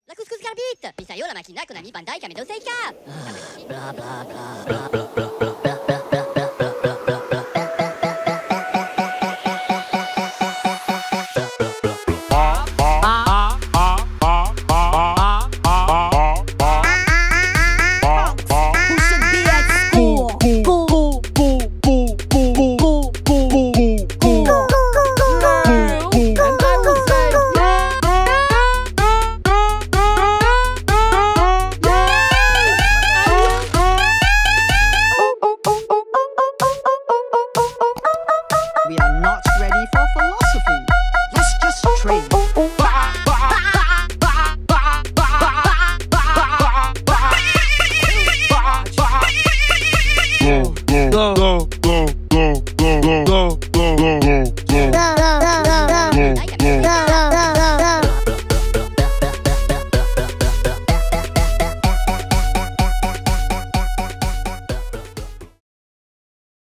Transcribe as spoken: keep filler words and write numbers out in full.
La couscous carbite. Pisaio la macchina con ami pandai camedo seika. Bla bla bla bla bla bla bla.